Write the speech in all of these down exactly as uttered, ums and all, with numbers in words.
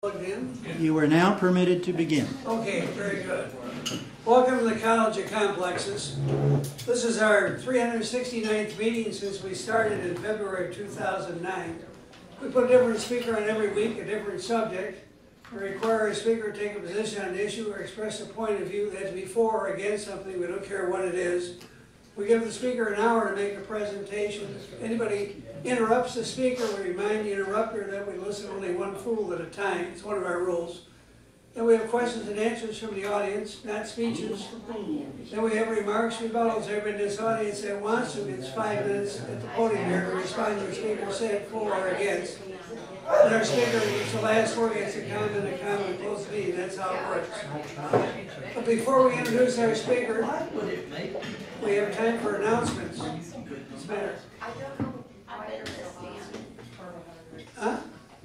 You are now permitted to begin. Okay, very good. Welcome to the College of Complexes. This is our three hundred sixty-ninth meeting since we started in February of two thousand nine. We put a different speaker on every week, a different subject. We require a speaker to take a position on an issue or express a point of view that's before or against something. We don't care what it is. We give the speaker an hour to make a presentation. If anybody interrupts the speaker, we remind the interrupter that we listen only one fool at a time. It's one of our rules. Then we have questions and answers from the audience, not speeches. Then we have remarks, rebuttals. Everybody in this audience that wants to gets five minutes at the podium here to respond to the speaker, say for or against. And our speaker gets the last word, gets a comment, a comment, close the meeting. That's how it works. But before we introduce our speaker, we have time for announcements. What's the matter? I don't know. I better stand. Huh?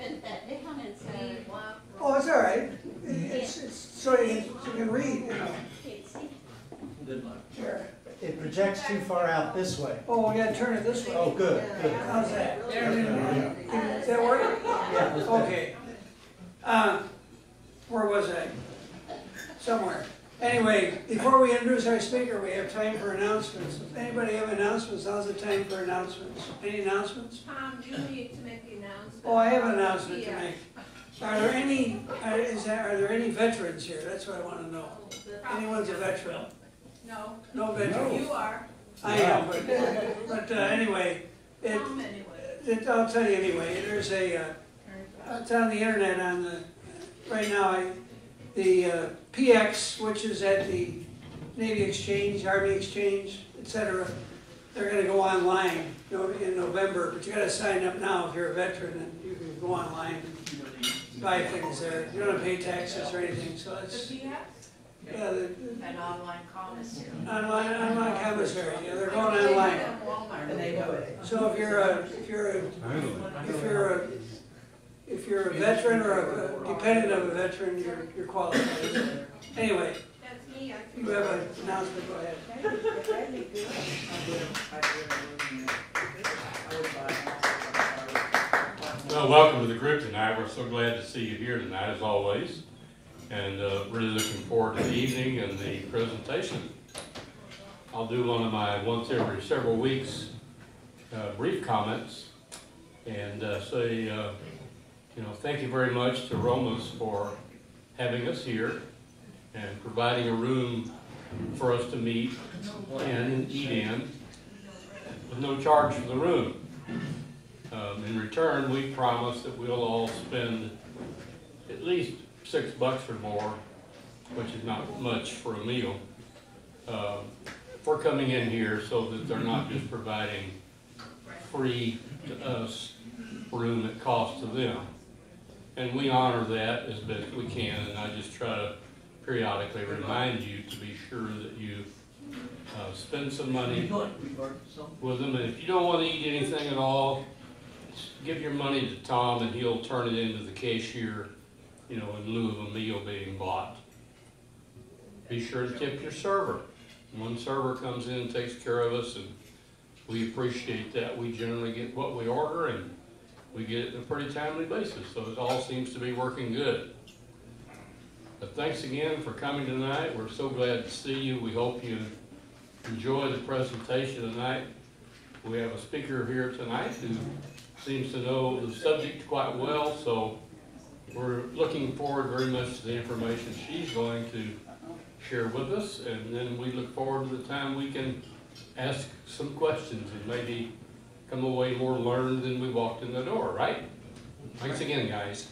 Oh, it's all right. It's, it's so you, you can read, you know. Here. It projects too far out this way. Oh, we gotta turn it this way. Oh, good, good. How's that? Does that work? Yeah. Okay. Uh, where was I? Somewhere. Anyway, before we introduce our speaker, we have time for announcements. If anybody have announcements, now's the time for announcements. Any announcements? Tom, do you need to make the announcement? Oh, I have an announcement to make. Are there any, are, is there, are there any veterans here? That's what I want to know. Anyone's a veteran? No. No veterans? You are. I am, but, but uh, anyway, it, Tom anyway. it, I'll tell you anyway, there's a, uh, it's on the internet on the, right now, I, the uh, P X, which is at the Navy Exchange, Army Exchange, et cetera, they're going to go online in November, but you got to sign up now if you're a veteran, and you can go online and buy things there. You don't have to pay taxes or anything, so it's, The P X? yeah, the, An online commissary. online, online commissary, yeah, they're going online. And they do it. So if you're a, if you're a, if you're a, if you're a veteran or a, a dependent of a veteran, you're, you're qualified. Anyway, That's me. I you have an announcement, go ahead. Well, welcome to the group tonight. We're so glad to see you here tonight, as always, and uh, really looking forward to the evening and the presentation. I'll do one of my once every several weeks uh, brief comments and uh, say, uh, you know, thank you very much to Romas for having us here and providing a room for us to meet and eat in with no charge for the room. Um, in return, we promise that we'll all spend at least six bucks or more, which is not much for a meal, uh, for coming in here so that they're not just providing free to us room at cost to them. And we honor that as best we can, and I just try to periodically remind you to be sure that you uh, spend some money with them. And if you don't want to eat anything at all, give your money to Tom and he'll turn it into the cashier, you know, in lieu of a meal being bought. Be sure to tip your server. One server comes in and takes care of us, and we appreciate that. We generally get what we order, and we get it on a pretty timely basis, so it all seems to be working good. But thanks again for coming tonight. We're so glad to see you. We hope you enjoy the presentation tonight. We have a speaker here tonight who seems to know the subject quite well, so we're looking forward very much to the information she's going to share with us, and then we look forward to the time we can ask some questions and maybe come away more learned than we walked in the door, right? Thanks again, guys.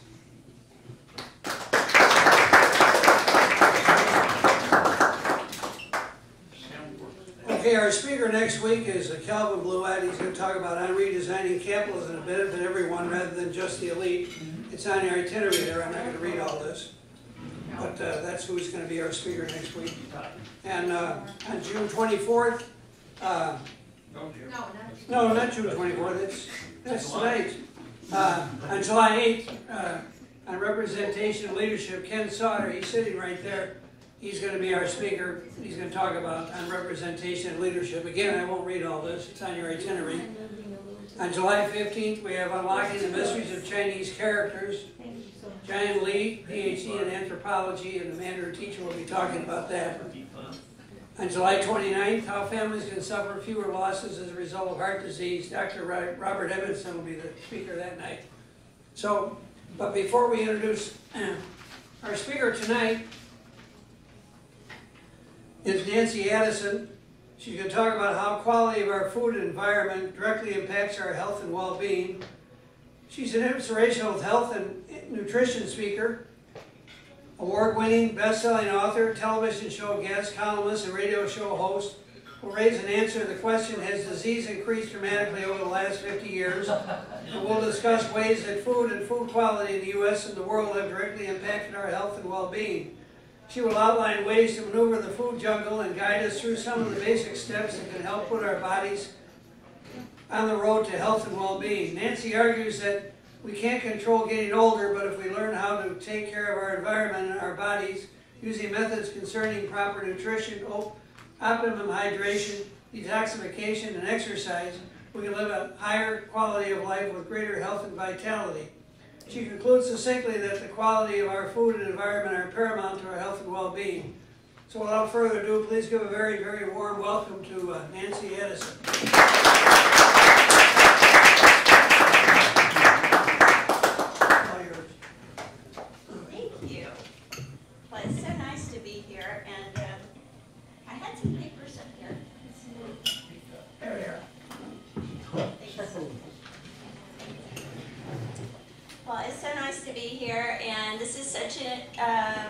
Okay, our speaker next week is Calvin Bluett. He's going to talk about on redesigning capitalism to benefit everyone rather than just the elite. It's on your itinerary there. I'm not going to read all this. But uh, that's who's going to be our speaker next week. And uh, on June twenty-fourth, uh, no, not June twenty-fourth, it's, that's tonight. Uh, on July eighth, uh, on representation and leadership, Ken Sauter, he's sitting right there. He's going to be our speaker. He's going to talk about on representation and leadership. Again, I won't read all this. It's on your itinerary. On July fifteenth, we have Unlocking the Mysteries of Chinese Characters. John Lee, P H D in anthropology, and the Mandarin teacher will be talking about that. On July twenty-ninth, how families can suffer fewer losses as a result of heart disease. Doctor Robert Edmondson will be the speaker that night. So, but before we introduce our speaker tonight is Nancy Addison. She's going to talk about how quality of our food and environment directly impacts our health and well-being. She's an inspirational health and nutrition speaker, award-winning, best-selling author, television show guest, columnist, and radio show host, who raise and answer the question, has disease increased dramatically over the last fifty years? And we'll discuss ways that food and food quality in the U S and the world have directly impacted our health and well-being. She will outline ways to maneuver the food jungle and guide us through some of the basic steps that can help put our bodies on the road to health and well-being. Nancy argues that we can't control getting older, but if we learn how to take care of our environment and our bodies using methods concerning proper nutrition, optimum hydration, detoxification, and exercise, we can live a higher quality of life with greater health and vitality. She concludes succinctly that the quality of our food and environment are paramount to our health and well-being. So without further ado, please give a very, very warm welcome to uh, Nancy Addison. All yours. Thank you. Well, it's so nice to be here, and um, I had some papers up here. There we are. Well, it's so nice to be here, and this is such a, uh,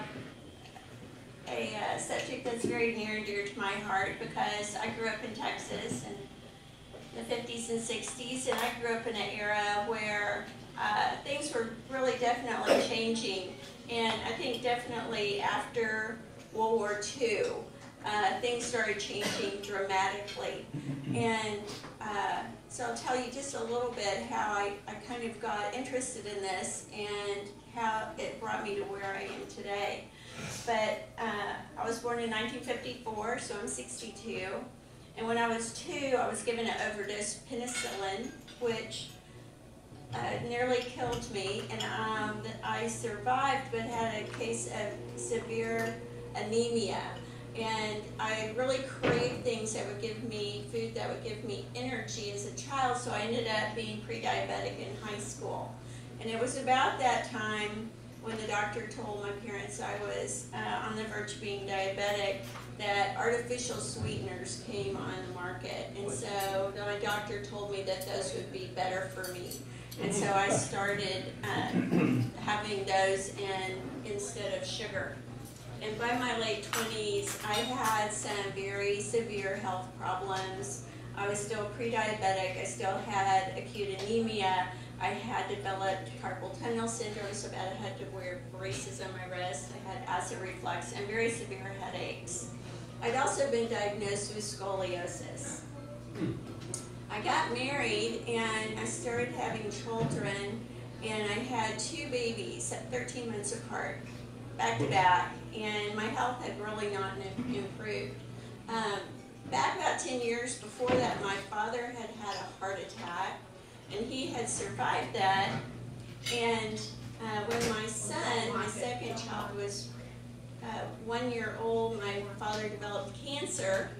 a uh, subject that's very near and dear to my heart because I grew up in Texas in the fifties and sixties, and I grew up in an era where uh, things were really definitely changing, and I think definitely after World War Two, uh, things started changing dramatically, and uh, so I'll tell you just a little bit how I, I kind of got interested in this and how it brought me to where I am today. But uh, I was born in nineteen fifty-four, so I'm sixty-two. And when I was two, I was given an overdose of penicillin, which uh, nearly killed me. And um, I survived, but had a case of severe anemia. And I really craved things that would give me, food that would give me energy as a child, so I ended up being pre-diabetic in high school. And it was about that time when the doctor told my parents I was uh, on the verge of being diabetic that artificial sweeteners came on the market. And so my doctor told me that those would be better for me. And so I started uh, having those in, instead of sugar. And by my late twenties, I had some very severe health problems. I was still pre-diabetic. I still had acute anemia. I had developed carpal tunnel syndrome, so bad I had to wear braces on my wrist. I had acid reflux and very severe headaches. I'd also been diagnosed with scoliosis. I got married and I started having children, and I had two babies at thirteen months apart, back to back, and my health had really not improved. Um, back about ten years before that, my father had had a heart attack, and he had survived that. And uh, when my son, my second child, was uh, one year old, my father developed cancer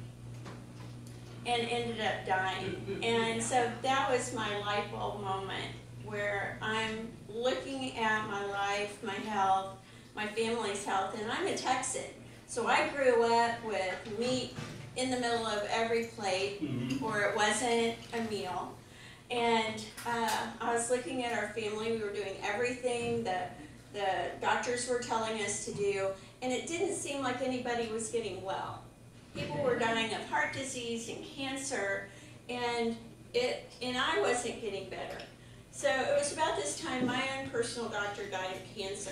and ended up dying. And so that was my light bulb moment where I'm looking at my life, my health, my family's health, and I'm a Texan. So I grew up with meat in the middle of every plate, mm-hmm. or it wasn't a meal. And uh, I was looking at our family. We were doing everything that the doctors were telling us to do, and it didn't seem like anybody was getting well. People were dying of heart disease and cancer, and it and I wasn't getting better. So it was about this time my own personal doctor died of cancer.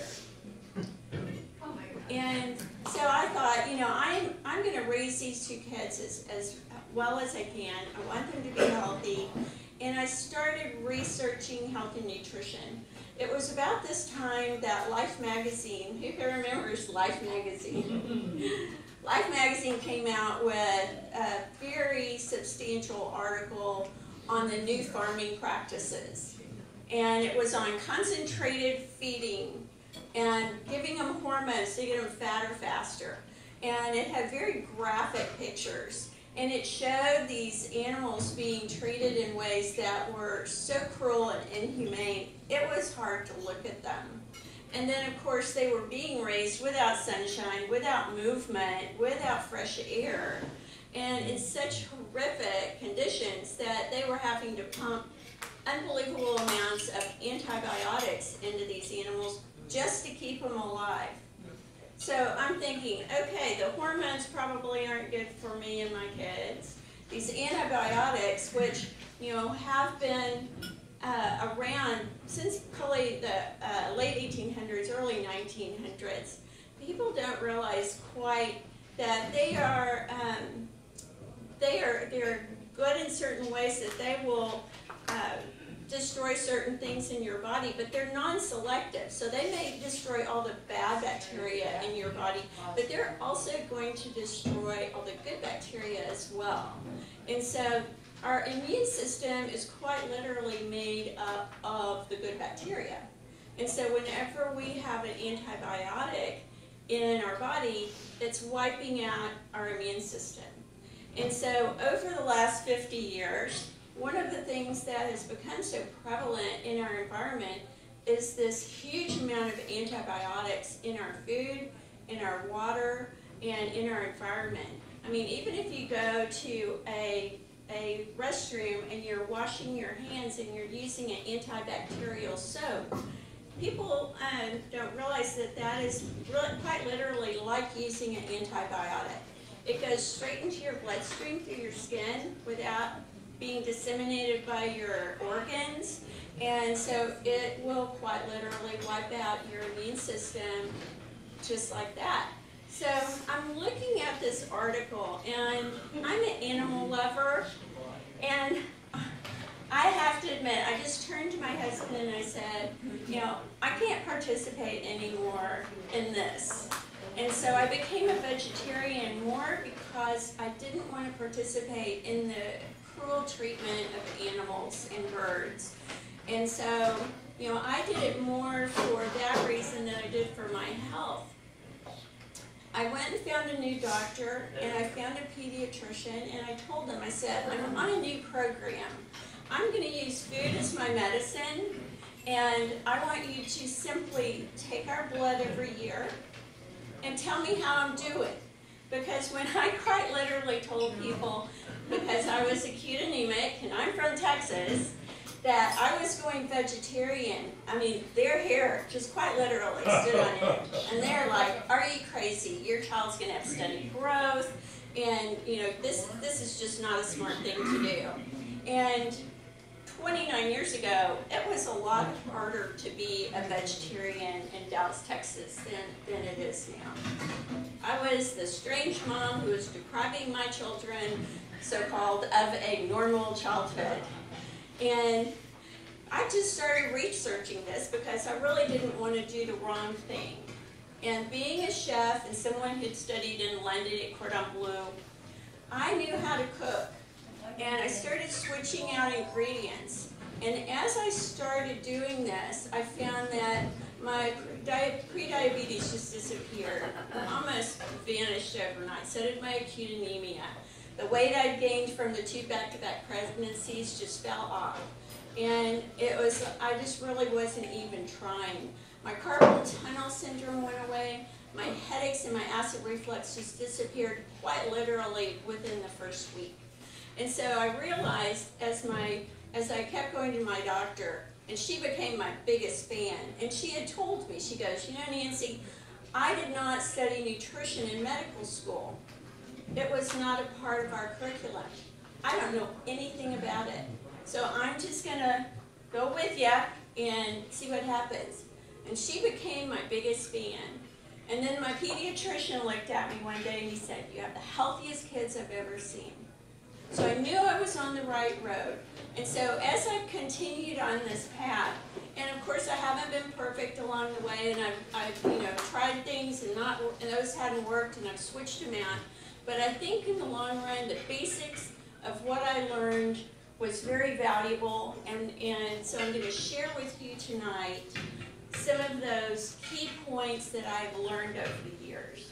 And so I thought, you know, I'm, I'm going to raise these two kids as, as well as I can. I want them to be healthy. And I started researching health and nutrition. It was about this time that Life magazine, who remembers Life magazine? Life magazine came out with a very substantial article on the new farming practices. And it was on concentrated feeding and giving them hormones to get them fatter faster. And it had very graphic pictures. And it showed these animals being treated in ways that were so cruel and inhumane, it was hard to look at them. And then, of course, they were being raised without sunshine, without movement, without fresh air, and in such horrific conditions that they were having to pump unbelievable amounts of antibiotics into these animals just to keep them alive. So I'm thinking, okay, the hormones probably aren't good for me and my kids. These antibiotics, which, you know, have been uh, around since probably the uh, late eighteen hundreds, early nineteen hundreds, people don't realize quite that they are um, they are they're good in certain ways, that they will uh, destroy certain things in your body, but they're non-selective. So they may destroy all the bad bacteria in your body, but they're also going to destroy all the good bacteria as well. And so our immune system is quite literally made up of the good bacteria. And so whenever we have an antibiotic in our body, it's wiping out our immune system. And so over the last fifty years, one of the things that has become so prevalent in our environment is this huge amount of antibiotics in our food, in our water, and in our environment. I mean, even if you go to a, a restroom and you're washing your hands and you're using an antibacterial soap, people uh, don't realize that that is really, quite literally like using an antibiotic. It goes straight into your bloodstream through your skin without being disseminated by your organs, and so it will quite literally wipe out your immune system just like that. So I'm looking at this article, and I'm an animal lover, and I have to admit, I just turned to my husband and I said, you know, I can't participate anymore in this. And so I became a vegetarian more because I didn't want to participate in the cruel treatment of animals and birds. And so, you know, I did it more for that reason than I did for my health. I went and found a new doctor, and I found a pediatrician, and I told them, I said, I'm on a new program. I'm going to use food as my medicine, and I want you to simply take our blood every year and tell me how I'm doing. Because when I quite literally told people, because I was acute anemic, and I'm from Texas, that I was going vegetarian, I mean, their hair just quite literally stood on end. And they're like, are you crazy? Your child's going to have steady growth, and, you know, this, this is just not a smart thing to do. And twenty-nine years ago, it was a lot harder to be a vegetarian in Dallas, Texas than, than it is now. I was the strange mom who was depriving my children, so-called, of a normal childhood. And I just started researching this because I really didn't want to do the wrong thing. And being a chef and someone who'd studied in London at Cordon Bleu, I knew how to cook. And I started switching out ingredients. And as I started doing this, I found that my pre-diabetes just disappeared, almost vanished overnight. So did my acute anemia. The weight I'd gained from the two back-to-back pregnancies just fell off. And it was, I just really wasn't even trying. My carpal tunnel syndrome went away. My headaches and my acid reflux just disappeared quite literally within the first week. And so I realized as my as I kept going to my doctor, and she became my biggest fan, and she had told me, she goes, you know, Nancy, I did not study nutrition in medical school. It was not a part of our curriculum. I don't know anything about it. So I'm just going to go with you and see what happens. And she became my biggest fan. And then my pediatrician looked at me one day and he said, you have the healthiest kids I've ever seen. So I knew I was on the right road. And so as I've continued on this path, and of course I haven't been perfect along the way, and I've, I've you know, tried things and, not, and those hadn't worked, and I've switched them out. But I think in the long run, the basics of what I learned was very valuable, and, and so I'm going to share with you tonight some of those key points that I've learned over the years.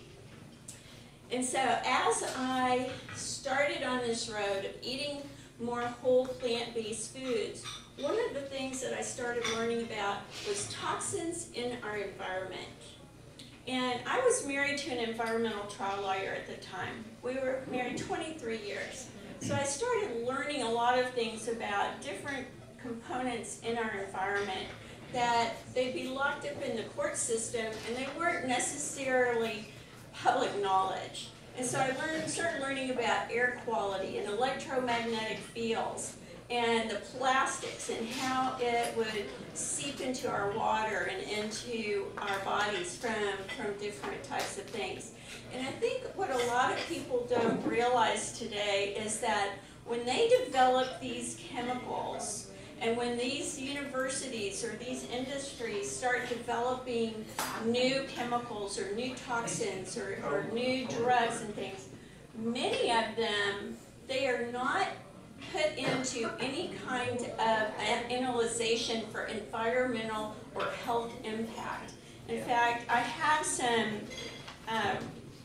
And so as I started on this road of eating more whole plant-based foods, one of the things that I started learning about was toxins in our environment. And I was married to an environmental trial lawyer at the time. We were married twenty-three years. So I started learning a lot of things about different components in our environment that they'd be locked up in the court system and they weren't necessarily public knowledge. And so I learned, started learning about air quality and electromagnetic fields and the plastics and how it would seep into our water and into our bodies from, from different types of things. And I think what a lot of people don't realize today is that when they develop these chemicals and when these universities or these industries start developing new chemicals or new toxins or, or new drugs and things, many of them, they are not put into any kind of analyzation for environmental or health impact. In fact, I have some um,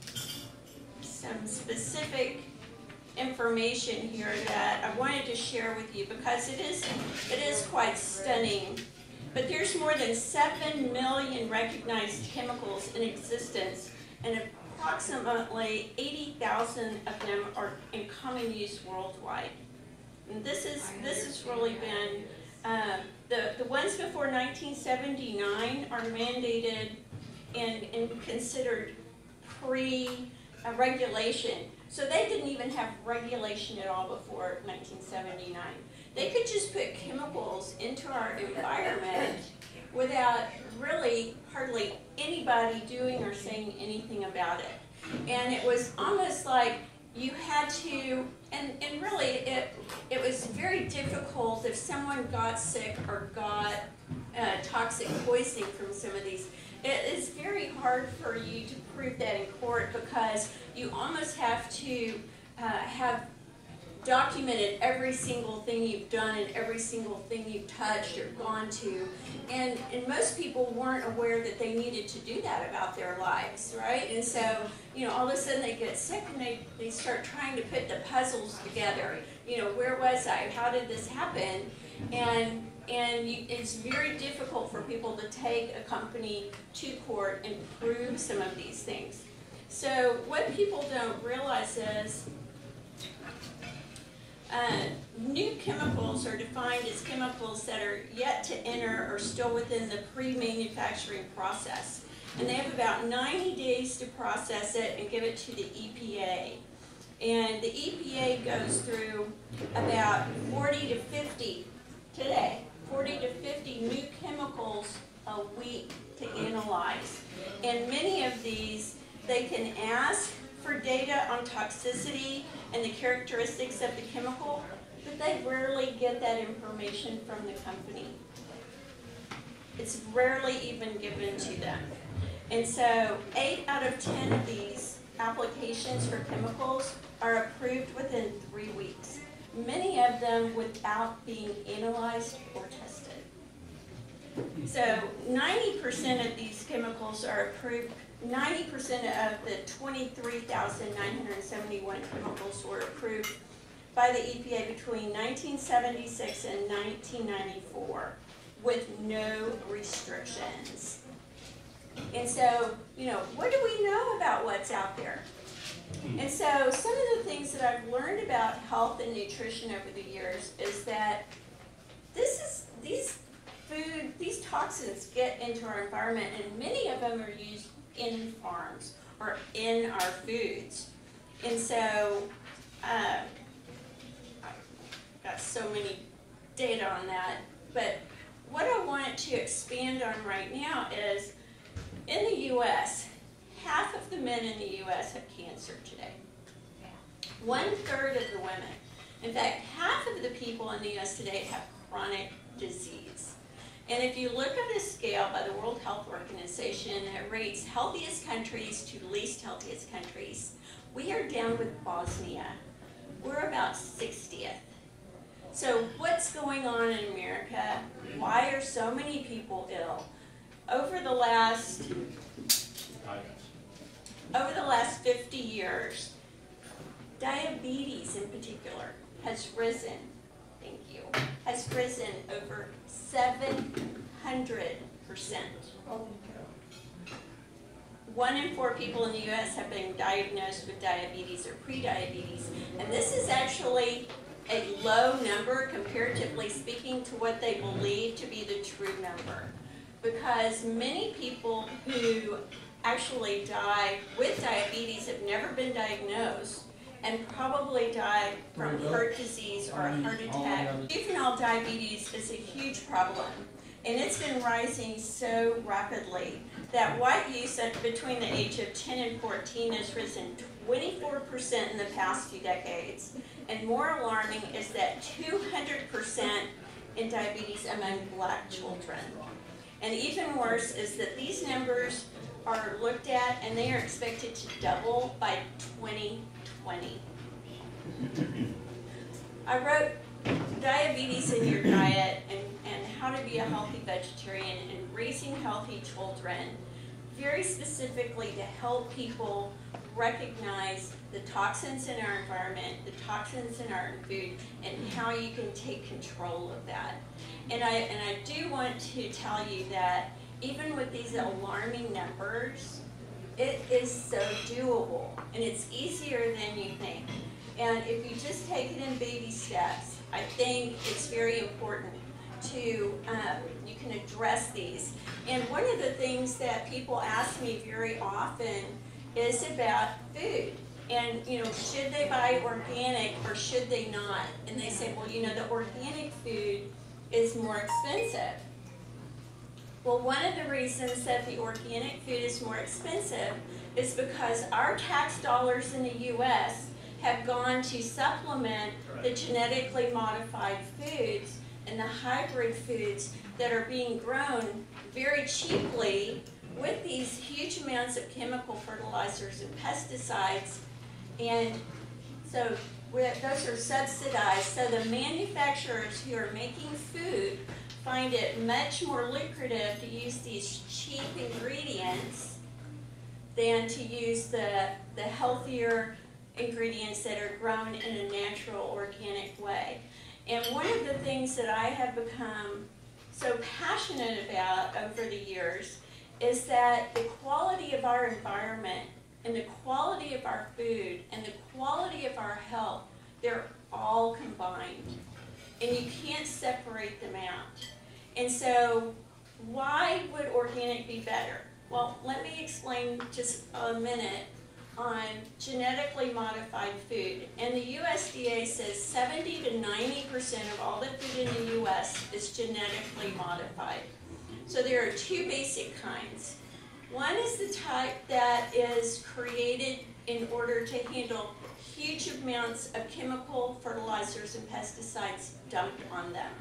some specific information here that I wanted to share with you because it is it is quite stunning. But there's more than seven million recognized chemicals in existence, and approximately eighty thousand of them are in common use worldwide. And this is this has really been uh, the the ones before nineteen seventy-nine are mandated and, and considered pre-regulation. So they didn't even have regulation at all before nineteen seventy-nine. They could just put chemicals into our environment without really hardly anybody doing or saying anything about it. And it was almost like you had to, and, and really it, it was very difficult if someone got sick or got uh, toxic poisoning from some of these. It is very hard for you to prove that in court because you almost have to uh, have documented every single thing you've done and every single thing you've touched or gone to. And, and most people weren't aware that they needed to do that about their lives, right? And so, you know, all of a sudden they get sick and they, they start trying to put the puzzles together. You know, where was I? How did this happen? And And you, it's very difficult for people to take a company to court and prove some of these things. So what people don't realize is uh, new chemicals are defined as chemicals that are yet to enter or still within the pre-manufacturing process. And they have about ninety days to process it and give it to the E P A. And the E P A goes through about forty to fifty today. forty to fifty new chemicals a week to analyze. And many of these, they can ask for data on toxicity and the characteristics of the chemical, but they rarely get that information from the company. It's rarely even given to them. And so eight out of ten of these applications for chemicals are approved within three weeks. Many of them without being analyzed or tested. So ninety percent of these chemicals are approved. ninety percent of the twenty-three thousand nine hundred seventy-one chemicals were approved by the E P A between nineteen seventy-six and nineteen ninety-four with no restrictions. And so, you know, what do we know about what's out there? And so some of the things that I've learned about health and nutrition over the years is that this is these food, these toxins get into our environment, and many of them are used in farms or in our foods. And so uh, I've got so many data on that. But what I wanted to expand on right now is in the U S, half of the men in the U S have cancer today. One third of the women. In fact, half of the people in the U S today have chronic disease. And if you look at a scale by the World Health Organization that rates healthiest countries to least healthiest countries, we are down with Bosnia. We're about sixtieth. So what's going on in America? Why are so many people ill? Over the last, over the last fifty years, diabetes in particular has risen, thank you, has risen over seven hundred percent. One in four people in the U S have been diagnosed with diabetes or prediabetes, and this is actually a low number, comparatively speaking, to what they believe to be the true number. Because many people who actually die with diabetes have never been diagnosed and probably die from heart disease or a heart attack. Juvenile diabetes is a huge problem, and it's been rising so rapidly that white youth between the age of ten and fourteen has risen twenty-four percent in the past few decades. And more alarming is that two hundred percent in diabetes among black children. And even worse is that these numbers are looked at and they are expected to double by twenty twenty. I wrote Diabetes in Your Diet and, and How to Be a Healthy Vegetarian and Raising Healthy Children, very specifically to help people recognize the toxins in our environment, the toxins in our food, and how you can take control of that. And I, and I do want to tell you that even with these alarming numbers, it is so doable, and it's easier than you think. And if you just take it in baby steps, I think it's very important to, um, you can address these. And one of the things that people ask me very often is about food. And, you know, should they buy organic or should they not? And they say, well, you know, the organic food is more expensive. Well, one of the reasons that the organic food is more expensive is because our tax dollars in the U S have gone to supplement the genetically modified foods and the hybrid foods that are being grown very cheaply with these huge amounts of chemical fertilizers and pesticides. And so those are subsidized. So the manufacturers who are making food find it much more lucrative to use these cheap ingredients than to use the, the healthier ingredients that are grown in a natural, organic way. And one of the things that I have become so passionate about over the years is that the quality of our environment and the quality of our food and the quality of our health, they're all combined. And you can't separate them out. And so why would organic be better? Well, let me explain just a minute on genetically modified food. And the U S D A says seventy to ninety percent of all the food in the U S is genetically modified. So there are two basic kinds. One is the type that is created in order to handle huge amounts of chemical fertilizers and pesticides dumped on them.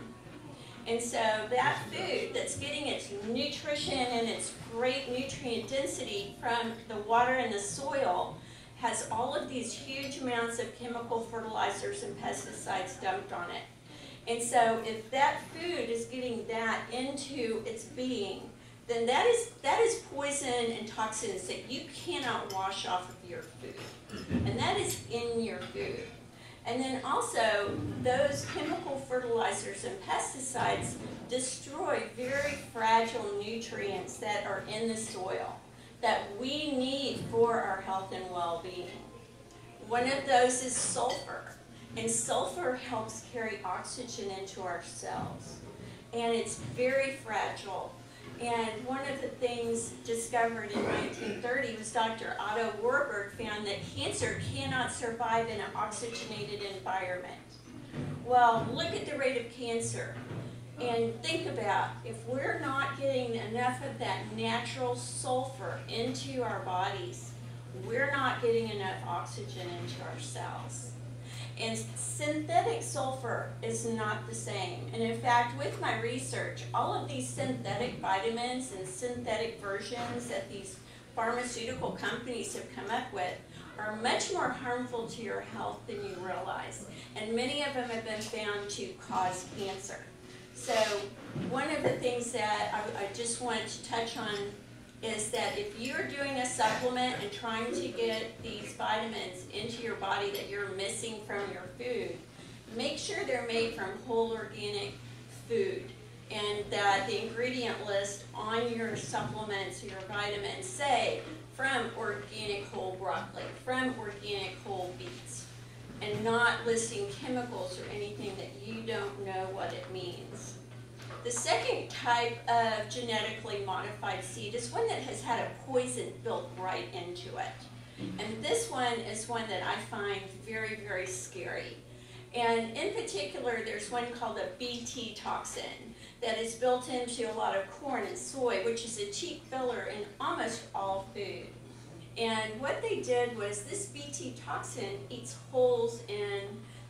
And so that food that's getting its nutrition and its great nutrient density from the water and the soil has all of these huge amounts of chemical fertilizers and pesticides dumped on it. And so if that food is getting that into its being, then that is, that is poison and toxins that you cannot wash off of your food. And that is in your food. And then also, those chemical fertilizers and pesticides destroy very fragile nutrients that are in the soil that we need for our health and well-being. One of those is sulfur. And sulfur helps carry oxygen into our cells. And it's very fragile. And one of the things discovered in nineteen thirty was Doctor Otto Warburg found that cancer cannot survive in an oxygenated environment. Well, look at the rate of cancer and think about if we're not getting enough of that natural sulfur into our bodies, we're not getting enough oxygen into our cells. And synthetic sulfur is not the same. And in fact, with my research, all of these synthetic vitamins and synthetic versions that these pharmaceutical companies have come up with are much more harmful to your health than you realize. And many of them have been found to cause cancer. So one of the things that I, I just wanted to touch on is that if you're doing a supplement and trying to get these vitamins into your body that you're missing from your food, make sure they're made from whole organic food, and that the ingredient list on your supplements or your vitamins say from organic whole broccoli, from organic whole beets, and not listing chemicals or anything that you don't know what it means. The second type of genetically modified seed is one that has had a poison built right into it. And this one is one that I find very, very scary. And in particular, there's one called a B T toxin that is built into a lot of corn and soy, which is a cheap filler in almost all food. And what they did was this B T toxin eats holes in,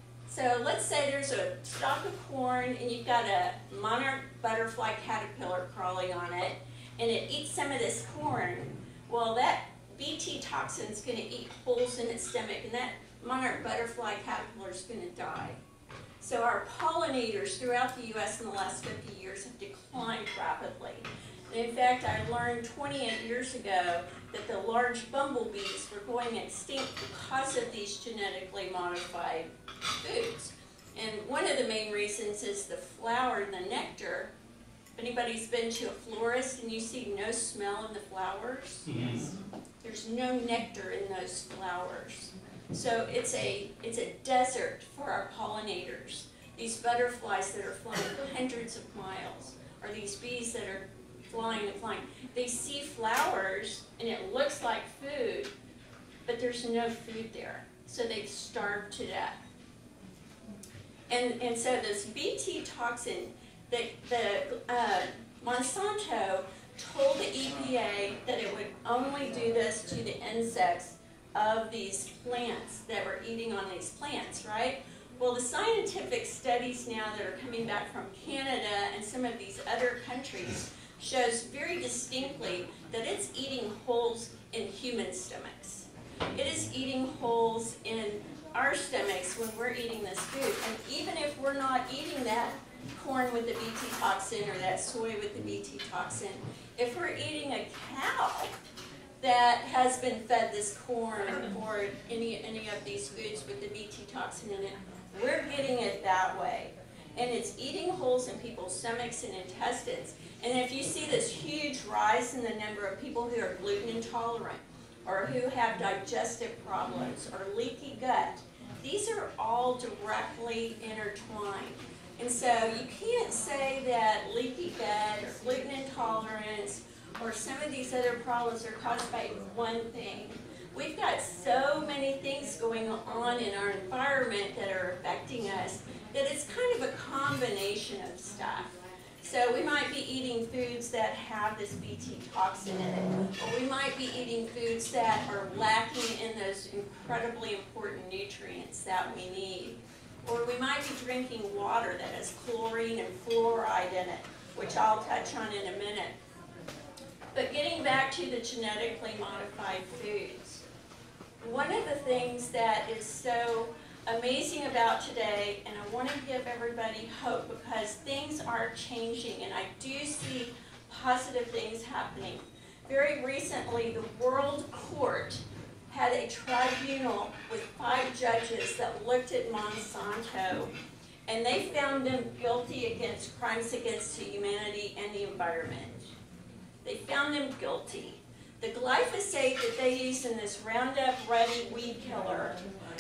so let's say there's a stalk of corn and you've got a monarch butterfly caterpillar crawling on it, and it eats some of this corn. Well, that B T toxin is going to eat holes in its stomach, and that monarch butterfly caterpillar is going to die. So our pollinators throughout the U S in the last fifty years have declined rapidly. And in fact, I learned twenty-eight years ago that the large bumblebees were going extinct because of these genetically modified foods. And one of the main reasons is the flower and the nectar. If anybody's been to a florist and you see no smell in the flowers, Mm-hmm. there's no nectar in those flowers. So it's a, it's a desert for our pollinators. These butterflies that are flying hundreds of miles, or these bees that are flying and flying. They see flowers and it looks like food, but there's no food there. So they've starved to death. And, and so this B T toxin, the, the uh, Monsanto told the E P A that it would only do this to the insects of these plants that were eating on these plants, right? Well, the scientific studies now that are coming back from Canada and some of these other countries shows very distinctly that it's eating holes in human stomachs. It is eating holes in our stomachs when we're eating this food. And even if we're not eating that corn with the B T toxin or that soy with the B T toxin, if we're eating a cow that has been fed this corn or any, any of these foods with the B T toxin in it, we're getting it that way. And it's eating holes in people's stomachs and intestines. And if you see this huge rise in the number of people who are gluten intolerant, or who have digestive problems, or leaky gut, these are all directly intertwined. And so you can't say that leaky gut or gluten intolerance or some of these other problems are caused by one thing. We've got so many things going on in our environment that are affecting us that it's kind of a combination of stuff. So we might be eating foods that have this B T toxin in it, or we might be eating foods that are lacking in those incredibly important nutrients that we need. Or we might be drinking water that has chlorine and fluoride in it, which I'll touch on in a minute. But getting back to the genetically modified foods, one of the things that is so amazing about today, and I want to give everybody hope because things are changing and I do see positive things happening. Very recently, the World Court had a tribunal with five judges that looked at Monsanto, and they found them guilty against crimes against humanity and the environment. They found them guilty. The glyphosate that they used in this Roundup Ready weed killer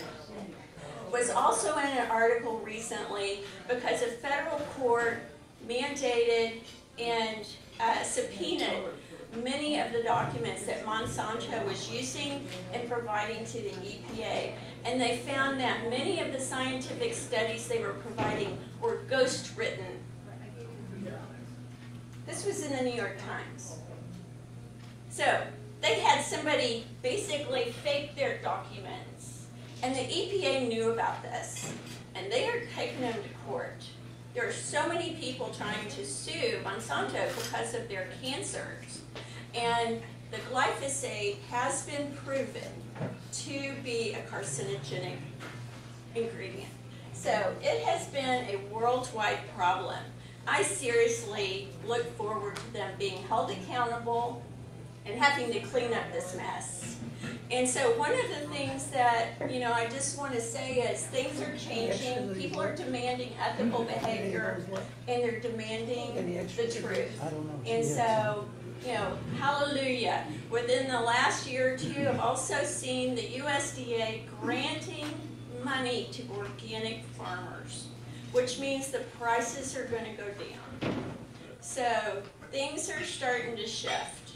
was also in an article recently because a federal court mandated and uh, subpoenaed many of the documents that Monsanto was using and providing to the E P A. And they found that many of the scientific studies they were providing were ghost written. This was in the New York Times. So they had somebody basically fake their documents. And the E P A knew about this, and they are taking them to court. There are so many people trying to sue Monsanto because of their cancers. And the glyphosate has been proven to be a carcinogenic ingredient. So it has been a worldwide problem. I seriously look forward to them being held accountable and having to clean up this mess. And so one of the things that, you know, I just want to say is things are changing. People are demanding ethical behavior, and they're demanding the truth. And so, you know, hallelujah. Within the last year or two, I've also seen the U S D A granting money to organic farmers, which means the prices are going to go down. So things are starting to shift.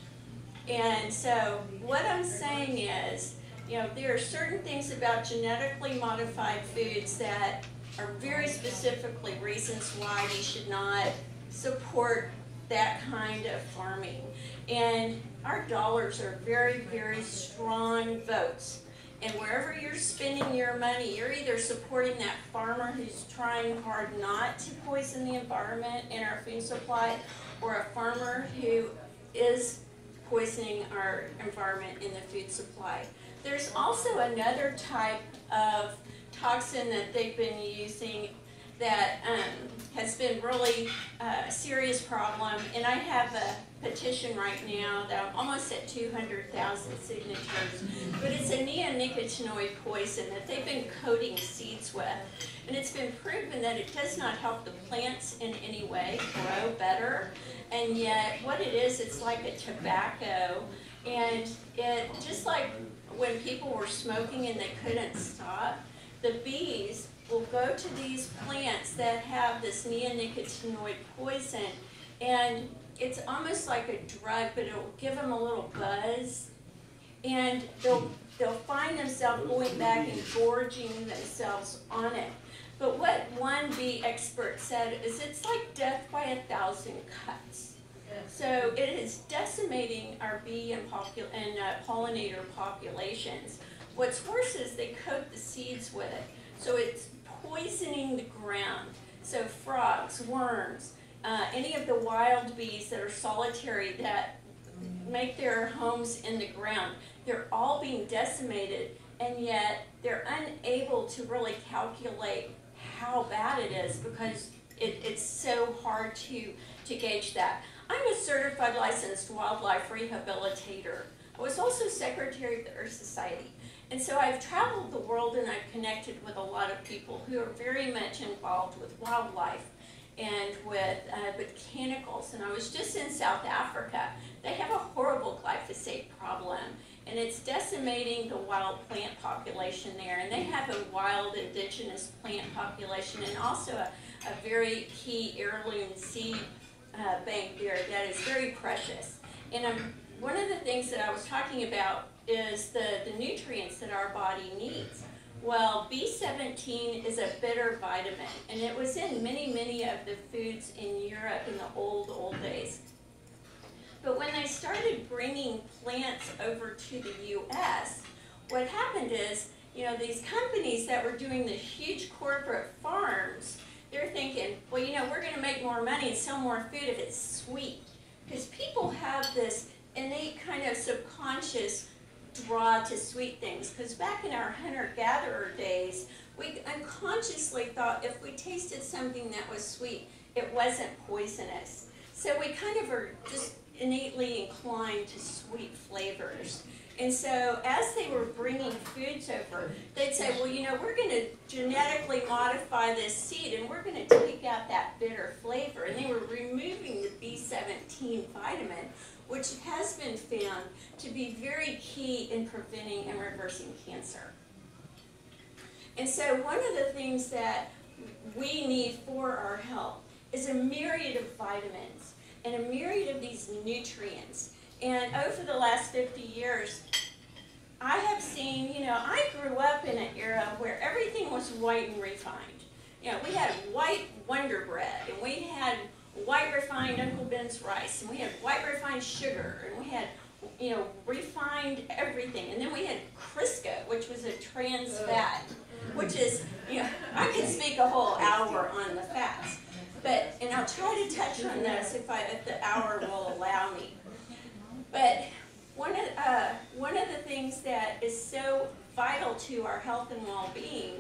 And so what I'm saying is, you know, there are certain things about genetically modified foods that are very specifically reasons why we should not support that kind of farming. And our dollars are very, very strong votes. And wherever you're spending your money, you're either supporting that farmer who's trying hard not to poison the environment and our food supply, or a farmer who is poisoning our environment in the food supply. There's also another type of toxin that they've been using that um, has been really uh, a serious problem, and I have a petition right now that I'm almost at two hundred thousand signatures, but it's a neonicotinoid poison that they've been coating seeds with, and it's been proven that it does not help the plants in any way grow better, and yet what it is, it's like a tobacco, and it, just like when people were smoking and they couldn't stop, the bees will go to these plants that have this neonicotinoid poison, and it's almost like a drug, but it'll give them a little buzz, and they'll they'll find themselves going back and gorging themselves on it. But what one bee expert said is it's like death by a thousand cuts. So it is decimating our bee and, popul and uh, pollinator populations. What's worse is they coat the seeds with it. So it's poisoning the ground. So frogs, worms, uh, any of the wild bees that are solitary that make their homes in the ground, they're all being decimated, and yet they're unable to really calculate how bad it is because it, it's so hard to, to gauge that. I'm a certified licensed wildlife rehabilitator. I was also secretary of the Earth Society. And so I've traveled the world and I've connected with a lot of people who are very much involved with wildlife and with uh, botanicals. And I was just in South Africa. They have a horrible glyphosate problem, and it's decimating the wild plant population there. And they have a wild indigenous plant population and also a, a very key heirloom seed uh, bank there that is very precious. And um, one of the things that I was talking about is the, the nutrients that our body needs. Well, B seventeen is a bitter vitamin, and it was in many, many of the foods in Europe in the old, old days. But when they started bringing plants over to the U S, what happened is, you know, these companies that were doing the huge corporate farms, they're thinking, well, you know, we're going to make more money and sell more food if it's sweet. Because people have this innate kind of subconscious draw to sweet things, because back in our hunter-gatherer days, we unconsciously thought if we tasted something that was sweet, it wasn't poisonous. So we kind of are just innately inclined to sweet flavors. And so as they were bringing foods over, they'd say, well, you know, we're going to genetically modify this seed, and we're going to take out that bitter flavor. And they were removing the B seventeen vitamin, which has been found to be very key in preventing and reversing cancer. And so one of the things that we need for our health is a myriad of vitamins and a myriad of these nutrients. And over the last fifty years, I have seen, you know, I grew up in an era where everything was white and refined. You know, we had white Wonder Bread, and we had white refined Uncle Ben's rice, and we had white refined sugar, and we had, you know, refined everything. And then we had Crisco, which was a trans fat, which is, you know, I could speak a whole hour on the fats. But, and I'll try to touch on those if, I, if the hour will allow me. But one of, uh, one of the things that is so vital to our health and well-being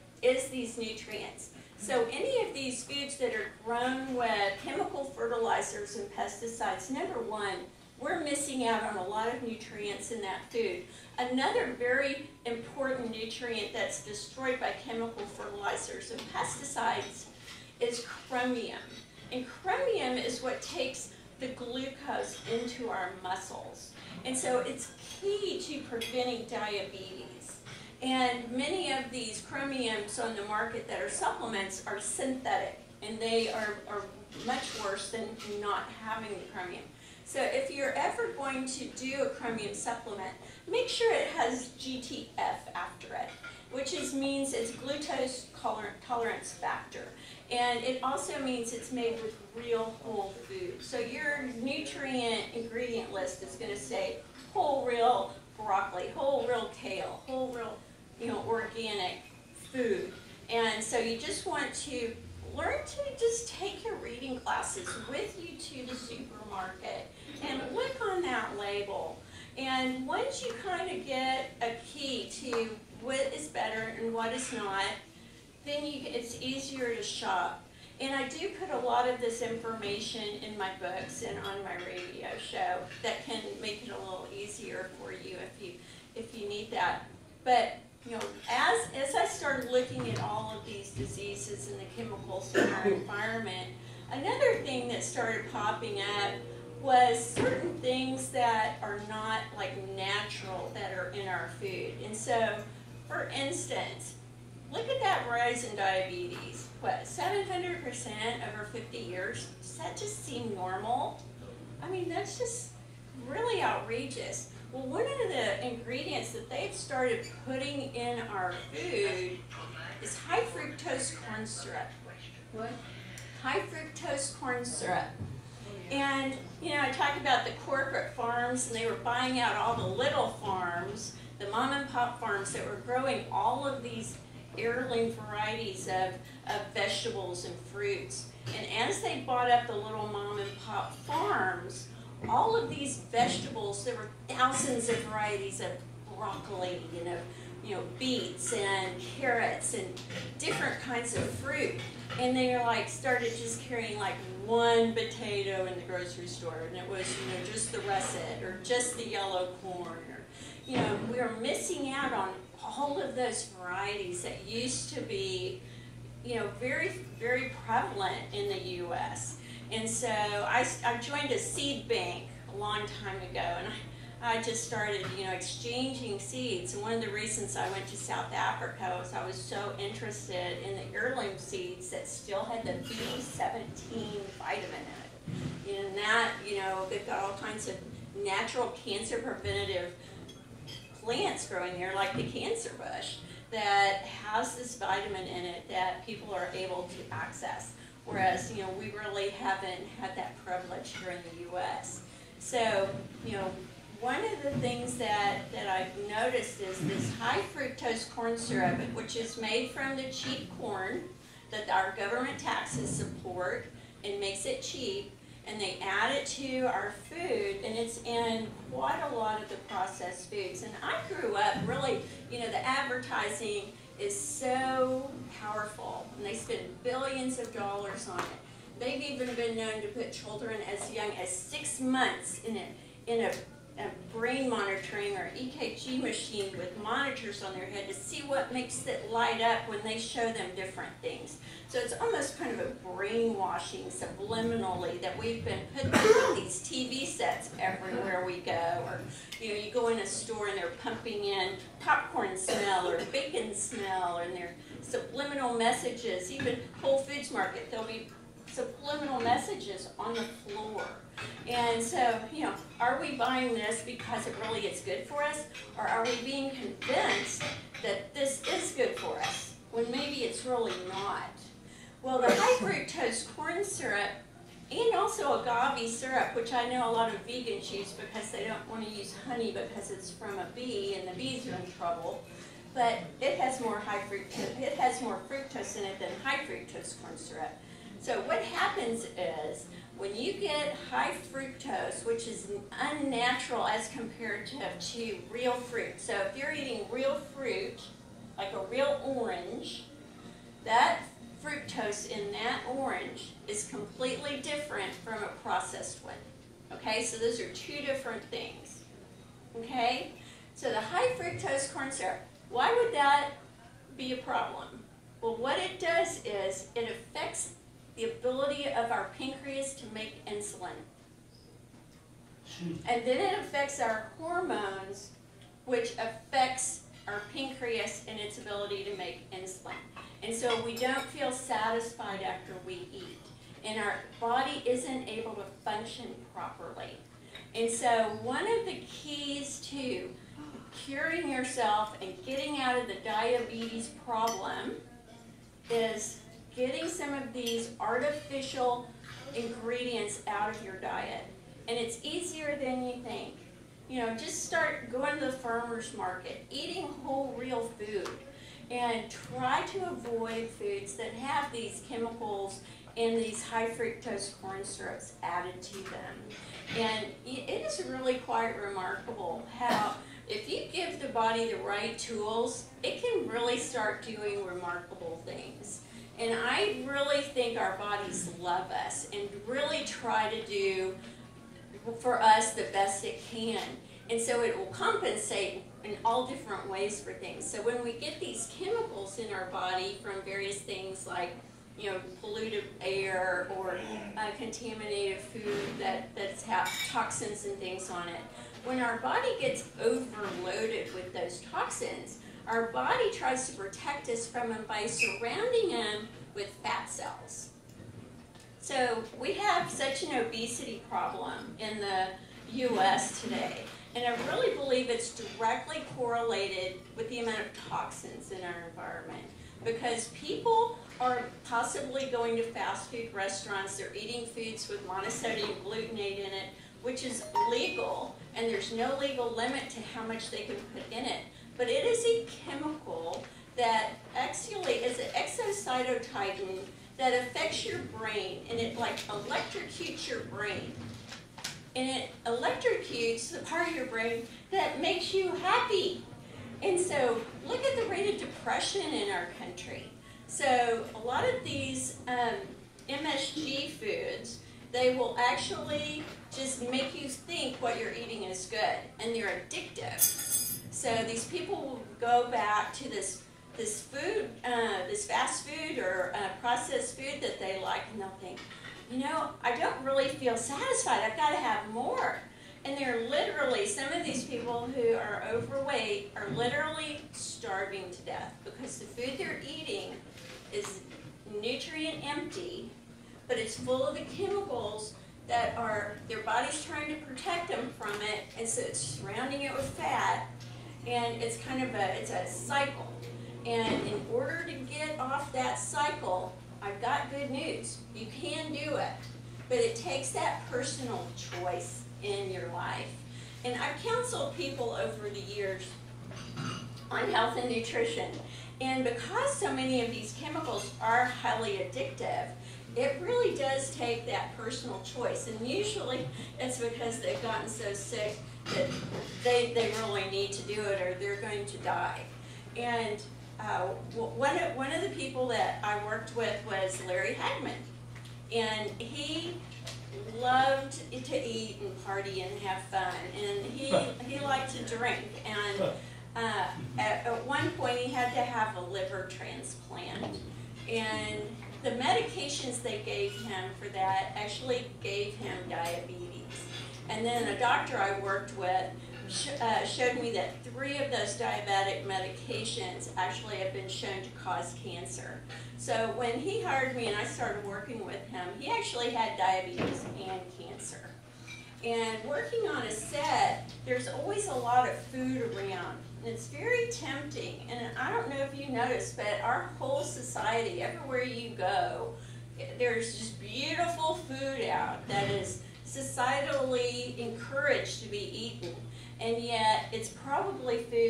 is these nutrients. So any of these foods that are grown with chemical fertilizers and pesticides, number one, we're missing out on a lot of nutrients in that food. Another very important nutrient that's destroyed by chemical fertilizers and pesticides is chromium. And chromium is what takes the glucose into our muscles. And so it's key to preventing diabetes. And many of these chromiums on the market that are supplements are synthetic, and they are, are much worse than not having the chromium. So if you're ever going to do a chromium supplement, make sure it has G T F after it, which is, means it's glucose tolerance factor. And it also means it's made with real whole food. So your nutrient ingredient list is going to say whole real broccoli, whole real kale, whole real, you know, organic food. And so you just want to learn to just take your reading classes with you to the supermarket and look on that label. And once you kind of get a key to what is better and what is not, then you, it's easier to shop. And I do put a lot of this information in my books and on my radio show that can make it a little easier for you if you if you need that. But you know, as as I started looking at all of these diseases and the chemicals in our environment, another thing that started popping up was certain things that are not like natural that are in our food. And so, for instance, look at that rise in diabetes. What, seven hundred percent over fifty years? Does that just seem normal? I mean, that's just really outrageous. Well, one of the ingredients that they've started putting in our food is high fructose corn syrup. What? High fructose corn syrup. And, you know, I talk about the corporate farms, and they were buying out all the little farms, the mom and pop farms that were growing all of these heirloom varieties of, of vegetables and fruits. And as they bought up the little mom and pop farms, all of these vegetables, there were thousands of varieties of broccoli, you know, you know, beets and carrots and different kinds of fruit. And they were like, started just carrying like one potato in the grocery store, and it was, you know, just the russet or just the yellow corn, or, you know, we were missing out on all of those varieties that used to be, you know, very, very prevalent in the U S And so I, I joined a seed bank a long time ago, and I, I just started, you know, exchanging seeds. And one of the reasons I went to South Africa was I was so interested in the heirloom seeds that still had the B seventeen vitamin in it. And that, you know, they've got all kinds of natural cancer preventative plants growing there, like the cancer bush, that has this vitamin in it that people are able to access. Whereas, you know, we really haven't had that privilege here in the U S So, you know, one of the things that, that I've noticed is this high fructose corn syrup, which is made from the cheap corn that our government taxes support and makes it cheap, and they add it to our food, and it's in quite a lot of the processed foods. And I grew up really, you know, the advertising is so powerful, and they spend billions of dollars on it. They've even been known to put children as young as six months in a, in a, a brain monitoring or E K G machine with monitors on their head to see what makes it light up when they show them different things. So it's almost kind of a brainwashing subliminally that we've been put through these T V sets everywhere we go. Or, you know, you go in a store and they're pumping in popcorn smell or bacon smell, and they're subliminal messages. Even Whole Foods Market, there'll be subliminal messages on the floor. And so, you know, are we buying this because it really is good for us, or are we being convinced that this is good for us when maybe it's really not? Well, the high fructose corn syrup and also agave syrup, which I know a lot of vegans use because they don't want to use honey because it's from a bee and the bees are in trouble. But it has more high fructose, it has more fructose in it than high fructose corn syrup. So what happens is, when you get high fructose, which is unnatural as compared to, to real fruit. So if you're eating real fruit, like a real orange, that fructose in that orange is completely different from a processed one. Okay, so those are two different things. Okay, so the high fructose corn syrup, why would that be a problem? Well, what it does is it affects the ability of our pancreas to make insulin. And then it affects our hormones, which affects our pancreas and its ability to make insulin. And so we don't feel satisfied after we eat. And our body isn't able to function properly. And so one of the keys to curing yourself and getting out of the diabetes problem is getting some of these artificial ingredients out of your diet. And it's easier than you think. You know, just start going to the farmer's market, eating whole real food, and try to avoid foods that have these chemicals and these high fructose corn syrups added to them. And it is really quite remarkable how, if you give the body the right tools, it can really start doing remarkable things. And I really think our bodies love us and really try to do for us the best it can. And so it will compensate in all different ways for things. So when we get these chemicals in our body from various things like, you know, polluted air or uh, contaminated food that, that's have toxins and things on it, when our body gets overloaded with those toxins, our body tries to protect us from them by surrounding them with fat cells. So we have such an obesity problem in the U S today, and I really believe it's directly correlated with the amount of toxins in our environment, because people are possibly going to fast food restaurants, they're eating foods with monosodium glutamate in it, which is legal, and there's no legal limit to how much they can put in it. But it is a chemical that actually is an exocytotitin that affects your brain, and it like electrocutes your brain. And it electrocutes the part of your brain that makes you happy. And so look at the rate of depression in our country. So a lot of these um, M S G foods, they will actually just make you think what you're eating is good, and they're addictive. So these people will go back to this this food, uh, this fast food or uh, processed food that they like, and they'll think, you know, I don't really feel satisfied, I've got to have more. And they're literally, some of these people who are overweight are literally starving to death because the food they're eating is nutrient empty, but it's full of the chemicals that are, their body's trying to protect them from it, and so it's surrounding it with fat, and it's kind of a, it's a cycle. And in order to get off that cycle, I've got good news. You can do it, but it takes that personal choice in your life. And I've counseled people over the years on health and nutrition, and because so many of these chemicals are highly addictive, it really does take that personal choice, and usually it's because they've gotten so sick that they, they really need to do it or they're going to die. And uh, one, of, one of the people that I worked with was Larry Hagman, and he loved to eat and party and have fun, and he, he liked to drink, and uh, at, at one point he had to have a liver transplant, and the medications they gave him for that actually gave him diabetes. And then a doctor I worked with sh uh, showed me that three of those diabetic medications actually have been shown to cause cancer. So when he hired me and I started working with him, he actually had diabetes and cancer. And working on a set, there's always a lot of food around, and it's very tempting. And I don't know if you noticed, but our whole society, everywhere you go, there's just beautiful food out that is societally encouraged to be eaten. And yet, it's probably food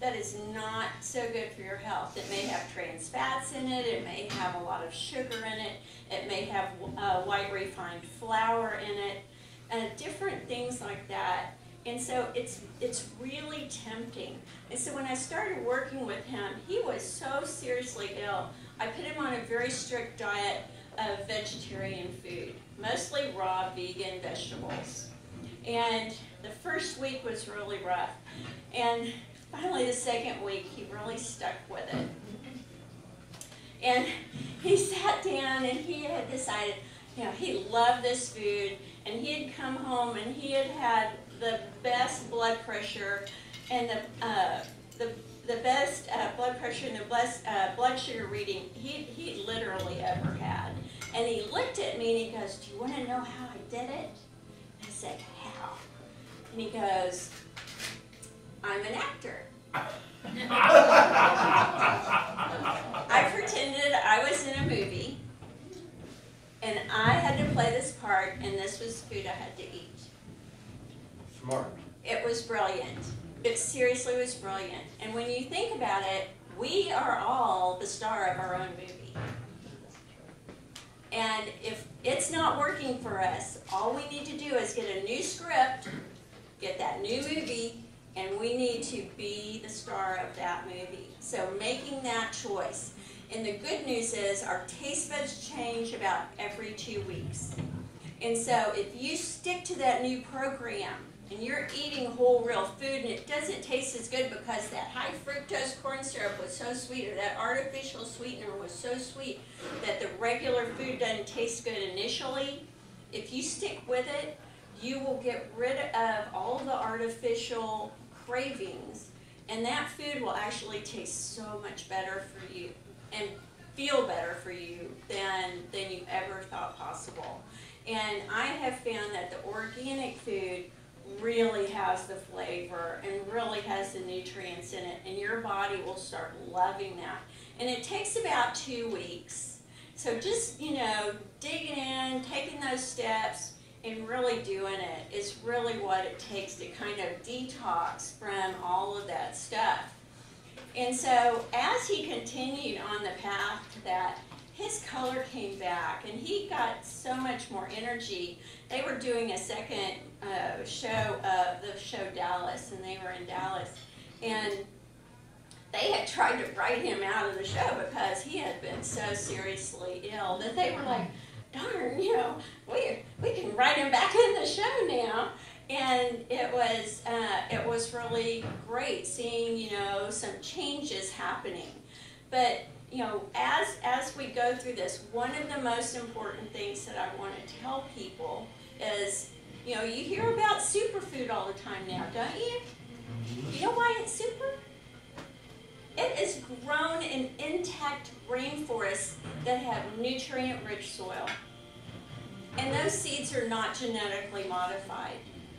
that is not so good for your health. It may have trans fats in it, it may have a lot of sugar in it, it may have uh, white refined flour in it, and different things like that. And so it's, it's really tempting. And so when I started working with him, he was so seriously ill. I put him on a very strict diet of vegetarian food, mostly raw vegan vegetables. And the first week was really rough. And finally the second week, he really stuck with it. And he sat down and he had decided, you know, he loved this food, and he had come home and he had had the best blood pressure and the uh, the the best uh, blood pressure and the best uh, blood sugar reading he he literally ever had. And he looked at me and he goes, "Do you want to know how I did it?" I said, "How?" And he goes, "I'm an actor." I pretended I was in a movie, and I had to play this part, and this was food I had to eat. Smart. It was brilliant. It seriously was brilliant. And when you think about it, we are all the star of our own movie. And if it's not working for us, all we need to do is get a new script, get that new movie, and we need to be the star of that movie. So making that choice. And the good news is our taste buds change about every two weeks. And so if you stick to that new program and you're eating whole real food and it doesn't taste as good because that high fructose corn syrup was so sweet or that artificial sweetener was so sweet that the regular food doesn't taste good initially, if you stick with it, you will get rid of all the artificial cravings, and that food will actually taste so much better for you and feel better for you than, than you ever thought possible. And I have found that the organic food really has the flavor and really has the nutrients in it, and your body will start loving that. And it takes about two weeks. So just, you know, digging in, taking those steps, and really doing it is really what it takes to kind of detox from all of that stuff. And so as he continued on the path to that, his color came back and he got so much more energy. They were doing a second uh, show of the show Dallas, and they were in Dallas. And they had tried to write him out of the show because he had been so seriously ill that they were like, darn, you know, we we can write him back in the show now. And it was uh, it was really great seeing, you know, some changes happening. But you know, as as we go through this, one of the most important things that I want to tell people is, you know, you hear about superfood all the time now, don't you? You know why it's super? It is grown in intact rainforests that have nutrient-rich soil. And those seeds are not genetically modified.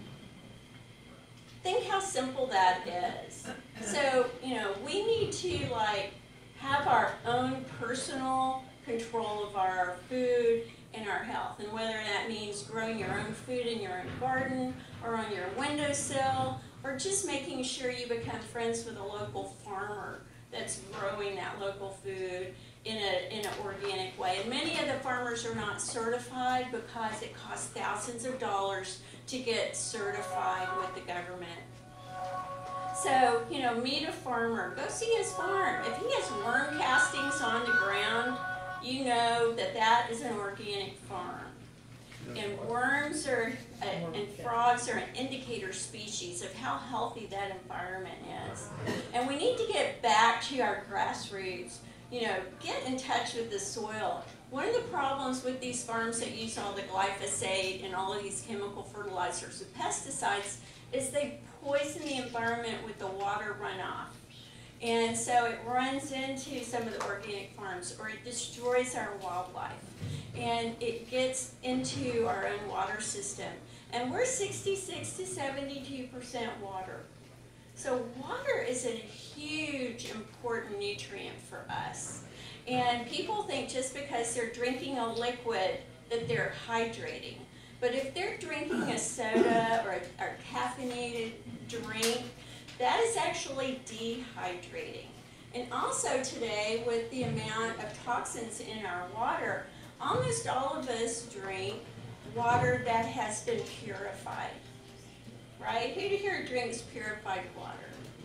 Think how simple that is. So, you know, we need to, like, have our own personal control of our food and our health. And whether that means growing your own food in your own garden or on your windowsill, or just making sure you become friends with a local farmer that's growing that local food in a in an organic way. And many of the farmers are not certified because it costs thousands of dollars to get certified with the government. So, you know, meet a farmer. Go see his farm. If he has worm castings on the ground, you know that that is an organic farm. And worms are, uh, and frogs are an indicator species of how healthy that environment is. And we need to get back to our grassroots, you know, get in touch with the soil. One of the problems with these farms that use all the glyphosate and all of these chemical fertilizers and pesticides is they poison the environment with the water runoff. And so it runs into some of the organic farms, or it destroys our wildlife. And it gets into our own water system. And we're sixty-six to seventy-two percent water. So water is a huge, important nutrient for us. And people think just because they're drinking a liquid that they're hydrating. But if they're drinking a soda or a, or a caffeinated drink, that is actually dehydrating. And also today, with the amount of toxins in our water, almost all of us drink water that has been purified, right? Who here drinks purified water?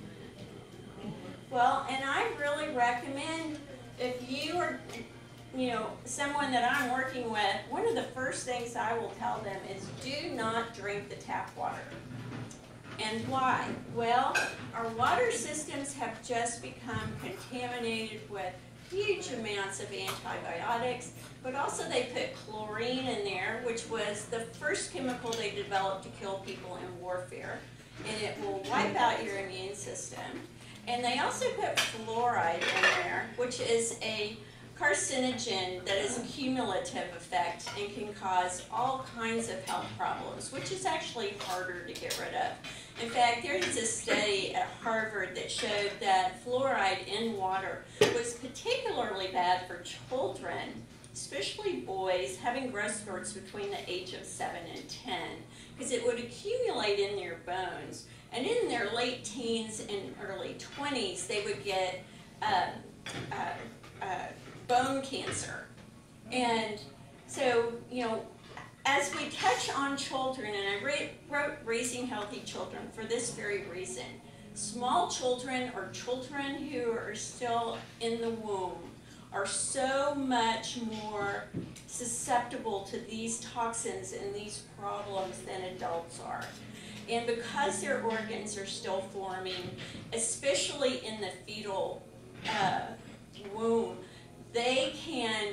Well, and I really recommend, if you are, you know, someone that I'm working with, one of the first things I will tell them is do not drink the tap water. And why? Well, our water systems have just become contaminated with huge amounts of antibiotics, but also they put chlorine in there, which was the first chemical they developed to kill people in warfare, and it will wipe out your immune system. And they also put fluoride in there, which is a carcinogen that is a cumulative effect and can cause all kinds of health problems, which is actually harder to get rid of. In fact, there is a study at Harvard that showed that fluoride in water was particularly bad for children, especially boys, having growth spurts between the age of seven and ten, because it would accumulate in their bones. And in their late teens and early twenties, they would get uh, uh, uh, bone cancer. And so, you know, as we touch on children, and I re wrote Raising Healthy Children for this very reason, small children or children who are still in the womb are so much more susceptible to these toxins and these problems than adults are. And because their organs are still forming, especially in the fetal uh, womb, they can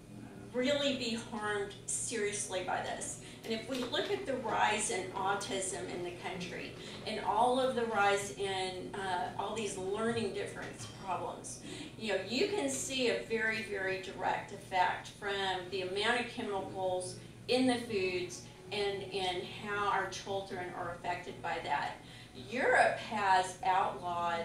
really be harmed seriously by this. And if we look at the rise in autism in the country and all of the rise in uh, all these learning difference problems, you know, you can see a very, very direct effect from the amount of chemicals in the foods and, and how our children are affected by that. Europe has outlawed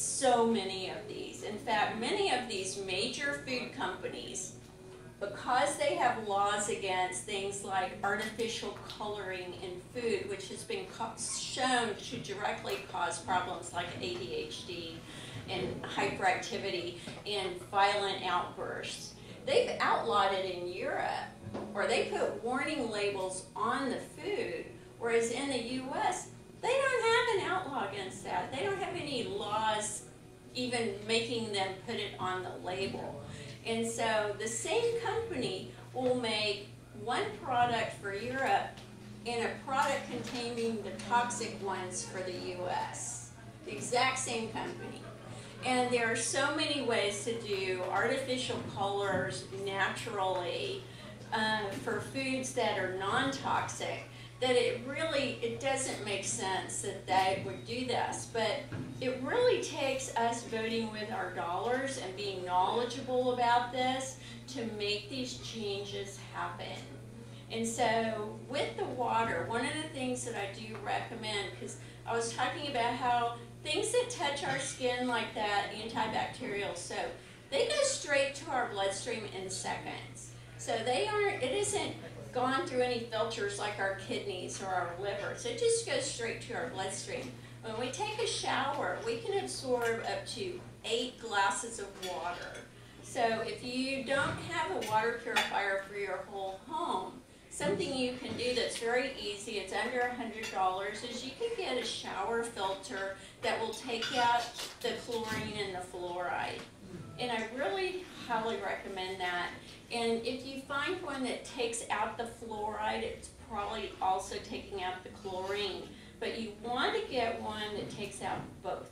so many of these. In fact, many of these major food companies, because they have laws against things like artificial coloring in food, which has been shown to directly cause problems like A D H D and hyperactivity and violent outbursts, they've outlawed it in Europe, or they put warning labels on the food, whereas in the U S, they don't have an outlaw against that. They don't have any laws even making them put it on the label. And so the same company will make one product for Europe and a product containing the toxic ones for the U S. The exact same company. And there are so many ways to do artificial colors naturally uh, for foods that are non-toxic, that it really, it doesn't make sense that they would do this. But it really takes us voting with our dollars and being knowledgeable about this to make these changes happen. And so with the water, one of the things that I do recommend, because I was talking about how things that touch our skin like that, antibacterial soap, they go straight to our bloodstream in seconds. So they aren't, it isn't gone through any filters like our kidneys or our liver. So it just goes straight to our bloodstream. When we take a shower, we can absorb up to eight glasses of water. So if you don't have a water purifier for your whole home, something you can do that's very easy, it's under a hundred dollars, is you can get a shower filter that will take out the chlorine and the fluoride. And I really highly recommend that. And if you find one that takes out the fluoride, it's probably also taking out the chlorine. But you want to get one that takes out both.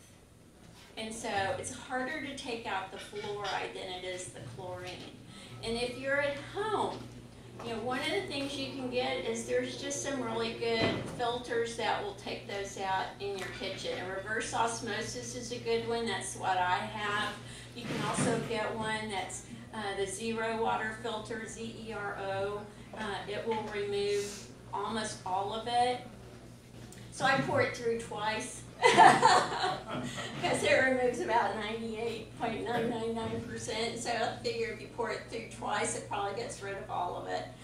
And so it's harder to take out the fluoride than it is the chlorine. And if you're at home, you know, one of the things you can get is there's just some really good filters that will take those out in your kitchen. And reverse osmosis is a good one. That's what I have. You can also get one that's uh, the zero water filter, Z E R O. Uh, it will remove almost all of it. So I pour it through twice because it removes about ninety-eight point nine nine nine percent. So I figure if you pour it through twice, it probably gets rid of all of it.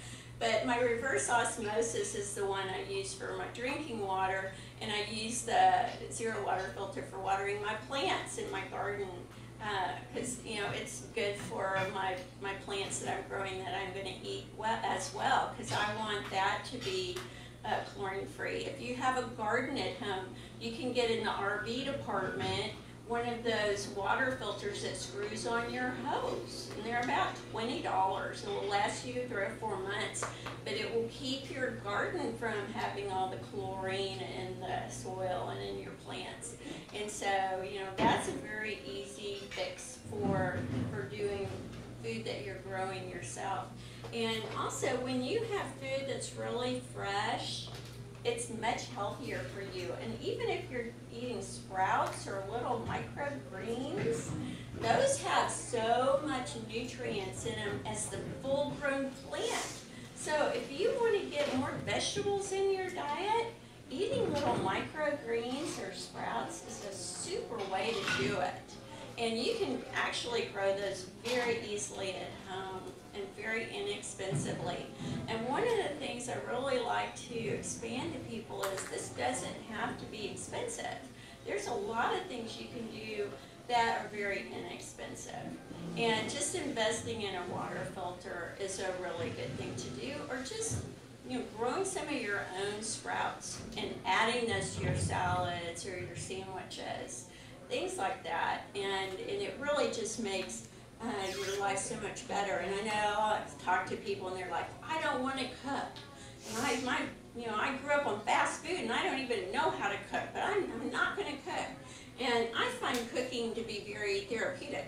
But my reverse osmosis is the one I use for my drinking water, and I use the zero water filter for watering my plants in my garden, because uh, you know it's good for my my plants that I'm growing that I'm going to eat well, as well, because I want that to be uh, chlorine free. If you have a garden at home, you can get in the R V department one of those water filters that screws on your hose, and they're about twenty dollars. It will last you three or four months, but it will keep your garden from having all the chlorine in the soil and in your plants. And so, you know, that's a very easy fix for, for doing food that you're growing yourself. And also, when you have food that's really fresh, it's much healthier for you. And even if you're eating sprouts or little microgreens, those have so much nutrients in them as the full-grown plant. So if you want to get more vegetables in your diet, eating little microgreens or sprouts is a super way to do it. And you can actually grow those very easily at home and very inexpensively. And one of the things I really like to expand to people is this doesn't have to be expensive. There's a lot of things you can do that are very inexpensive. And just investing in a water filter is a really good thing to do, or just you know, growing some of your own sprouts and adding those to your salads or your sandwiches, things like that. And, and it really just makes uh, your life so much better. And I know I've talked to people and they're like, I don't want to cook. And I, my, you know, I grew up on fast food and I don't even know how to cook, but I'm, I'm not going to cook. And I find cooking to be very therapeutic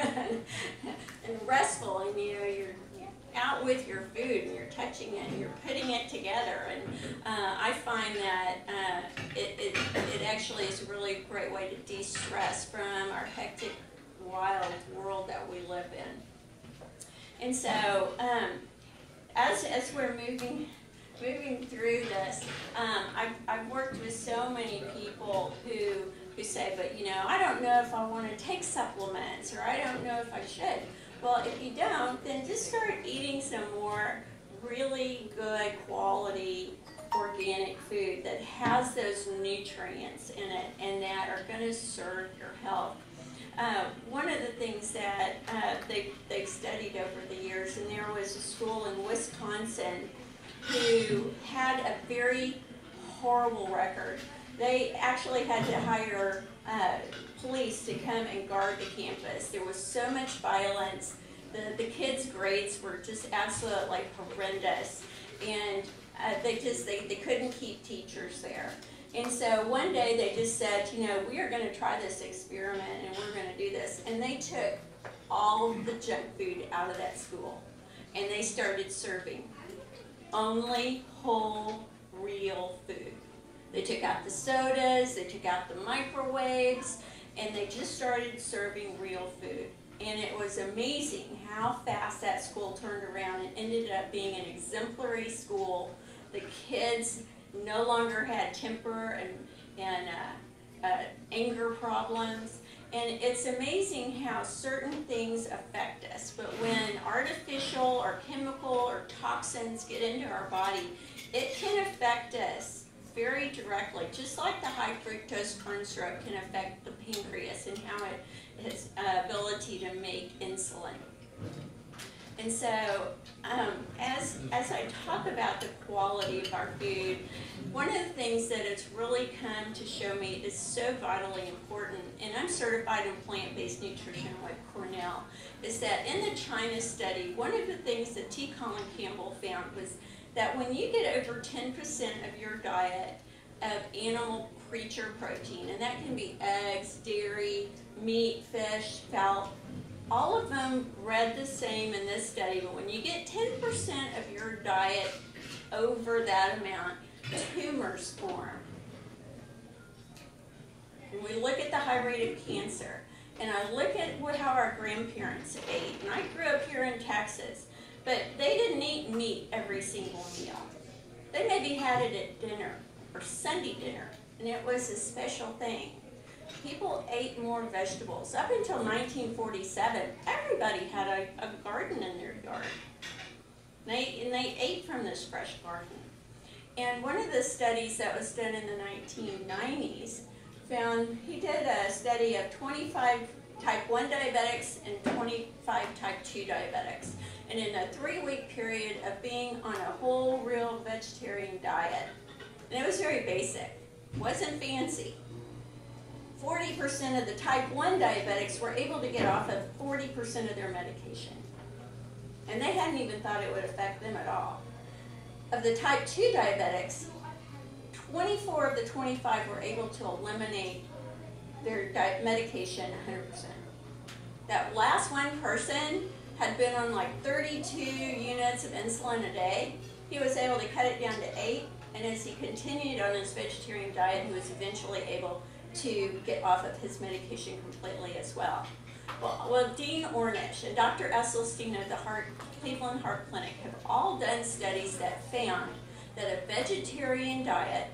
and restful. And you know, you're out with your food and you're touching it and you're putting it together. And uh, I find that uh, it, it, it actually is a really great way to de-stress from our hectic, wild world that we live in. And so um, as, as we're moving moving through this, um, I've, I've worked with so many people who who say, but you know, I don't know if I want to take supplements, or I don't know if I should. Well, if you don't, then just start eating some more really good quality organic food that has those nutrients in it and that are going to serve your health. Uh, one of the things that uh, they, they've studied over the years, and there was a school in Wisconsin who had a very horrible record. They actually had to hire uh, police to come and guard the campus. There was so much violence. The, the kids' grades were just absolutely horrendous. And uh, they just, they, they couldn't keep teachers there. And so one day they just said, you know, we are going to try this experiment and we're going to do this. And they took all the junk food out of that school. And they started serving only whole, real food. They took out the sodas, they took out the microwaves, and they just started serving real food. And it was amazing how fast that school turned around and ended up being an exemplary school. The kids no longer had temper and, and uh, uh, anger problems. And it's amazing how certain things affect us. But when artificial or chemical or toxins get into our body, it can affect us very directly, just like the high fructose corn syrup can affect the pancreas and how it has uh, ability to make insulin. And so, um, as as I talk about the quality of our food, one of the things that it's really come to show me is so vitally important, and I'm certified in plant-based nutrition with Cornell, is that in the China study, one of the things that T. Colin Campbell found was that when you get over ten percent of your diet of animal creature protein, and that can be eggs, dairy, meat, fish, fowl, all of them read the same in this study, but when you get ten percent of your diet over that amount, tumors form. And we look at the high rate of cancer, and I look at what, how our grandparents ate, and I grew up here in Texas. But they didn't eat meat every single meal. They maybe had it at dinner or Sunday dinner, and it was a special thing. People ate more vegetables. Up until nineteen forty-seven, everybody had a, a garden in their yard. And they, and they ate from this fresh garden. And one of the studies that was done in the nineteen nineties found, he did a study of twenty-five type one diabetics and twenty-five type two diabetics. And in a three-week period of being on a whole, real vegetarian diet, and it was very basic, wasn't fancy, forty percent of the type one diabetics were able to get off of forty percent of their medication. And they hadn't even thought it would affect them at all. Of the type two diabetics, twenty-four of the twenty-five were able to eliminate their di- medication one hundred percent. That last one person had been on like thirty-two units of insulin a day. He was able to cut it down to eight, and as he continued on his vegetarian diet, he was eventually able to get off of his medication completely as well. Well, well Dean Ornish and Doctor Esselstyn of the Heart, Cleveland Heart Clinic have all done studies that found that a vegetarian diet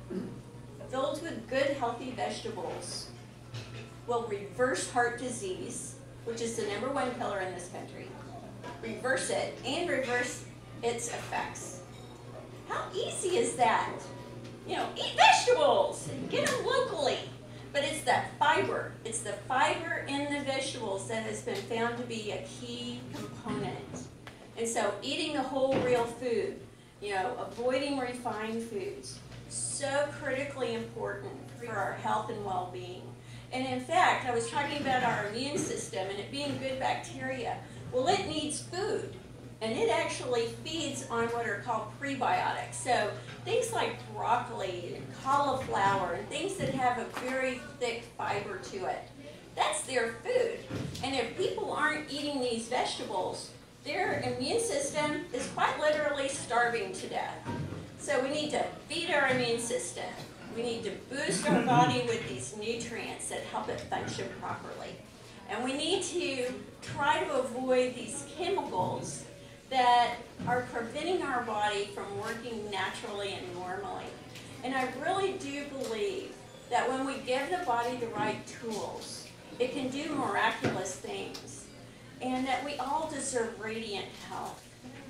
filled with good, healthy vegetables will reverse heart disease, which is the number one killer in this country, reverse it, and reverse its effects. How easy is that? You know, eat vegetables, get them locally. But it's that fiber, it's the fiber in the vegetables that has been found to be a key component. And so eating the whole real food, you know, avoiding refined foods, so critically important for our health and well-being. And in fact, I was talking about our immune system and it being good bacteria. Well, it needs food, and it actually feeds on what are called prebiotics. So things like broccoli and cauliflower and things that have a very thick fiber to it, that's their food. And if people aren't eating these vegetables, their immune system is quite literally starving to death. So we need to feed our immune system. We need to boost our body with these nutrients that help it function properly. And we need to try to avoid these chemicals that are preventing our body from working naturally and normally. And I really do believe that when we give the body the right tools, it can do miraculous things. And that we all deserve radiant health.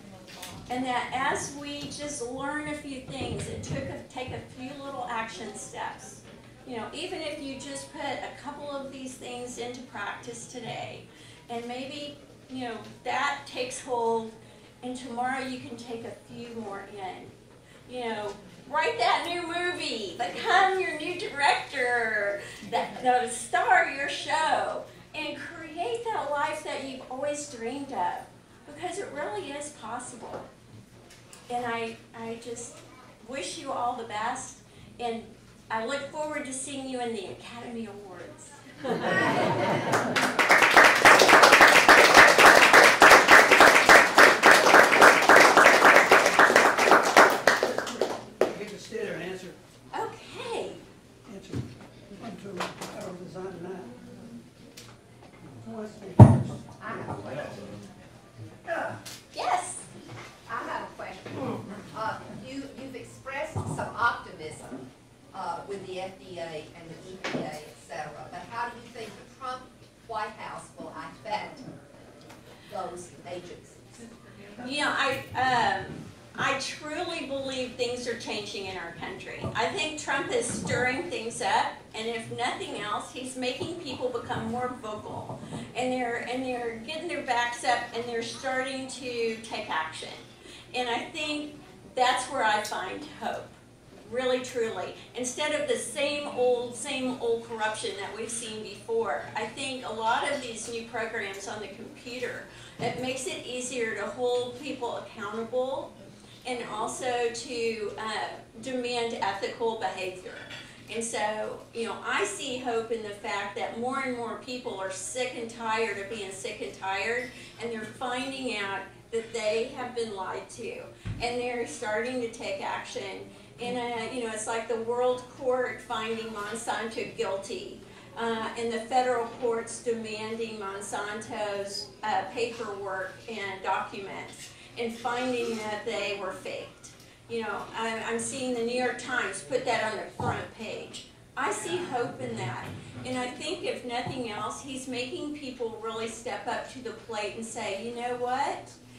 And that as we just learn a few things and took a, take a few little action steps, you know, even if you just put a couple of these things into practice today, and maybe, you know, that takes hold, and tomorrow you can take a few more in. You know, write that new movie, become your new director, that, that star your show, and create that life that you've always dreamed of, because it really is possible. And I, I just wish you all the best, and I look forward to seeing you in the Academy Awards. You can stay there and answer. Okay. Answer. One, two, however it's on tonight. Who wants to be first? I have a question. Yeah. Yes. I have a question. Uh, you, you've expressed some optimism uh, with the F D A and the E P A, et cetera, but how do you think the Trump White House will affect those agencies? You know, I, um, I truly believe things are changing in our country. I think Trump is stirring things up, and if nothing else, he's making people become more vocal. And they're, and they're getting their backs up, and they're starting to take action. And I think that's where I find hope, really, truly. Instead of the same old, same old corruption that we've seen before, I think a lot of these new programs on the computer, it makes it easier to hold people accountable and also to uh, demand ethical behavior. And so, you know, I see hope in the fact that more and more people are sick and tired of being sick and tired, and they're finding out that they have been lied to, and they're starting to take action. And, uh, you know, it's like the world court finding Monsanto guilty, uh, and the federal courts demanding Monsanto's uh, paperwork and documents, and finding that they were faked. You know, I, I'm seeing the New York Times put that on the front page. I see hope in that. And I think if nothing else, he's making people really step up to the plate and say, you know what?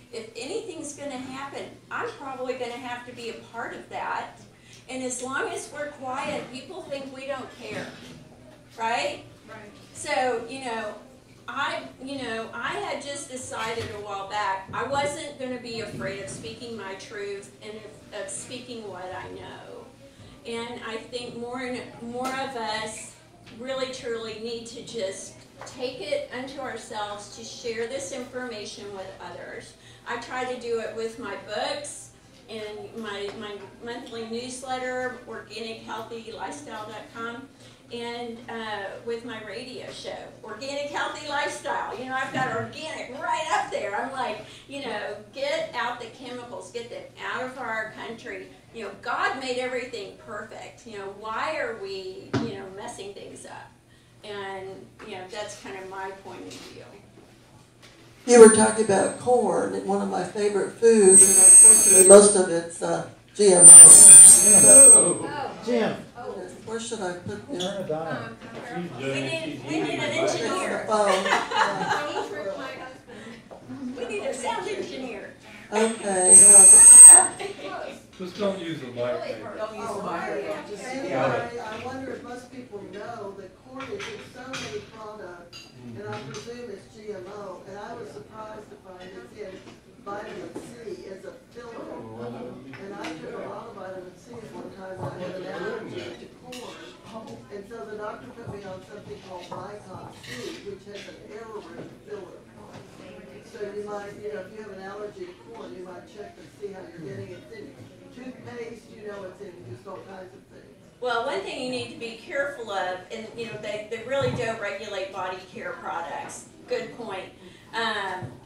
if anything's gonna happen, I'm probably gonna have to be a part of that. And as long as we're quiet, people think we don't care, right? Right. So, you know, I, you know, I had just decided a while back, I wasn't gonna be afraid of speaking my truth and of, of speaking what I know. And I think more and more of us really truly need to just take it unto ourselves to share this information with others. I try to do it with my books and my, my monthly newsletter, organic healthy lifestyle dot com, and uh, with my radio show, Organic Healthy Lifestyle. You know, I've got organic right up there. I'm like, you know, get out the chemicals, get them out of our country. You know, God made everything perfect. You know, why are we, you know, messing things up? And, you know, that's kind of my point of view. You were talking about corn, and one of my favorite foods, and unfortunately most of it's uh, G M O. Oh, Jim, Where should I put this? turn it on. Um, She's We doing- need, she's we need eating an it right. engineer. Oh, uh, He's with my husband. We need a sound engineer. okay. well, Just don't use the mic. baby. Don't use Oh, the I, microphone. and I, I wonder if most people know that corn is in so many products, and I presume it's G M O, and I was surprised to find it's in vitamin C as a filler. And I took a lot of vitamin C at one time when I had an allergy to corn. And so the doctor put me on something called Vicon C, which has an arrowroot filler. So you might, you know, if you have an allergy to corn, you might check to see how you're getting it. It's in toothpaste, you know, it's in just all kinds of things. Well, one thing you need to be careful of, and you know, they, they really don't regulate body care products. Good point. Um,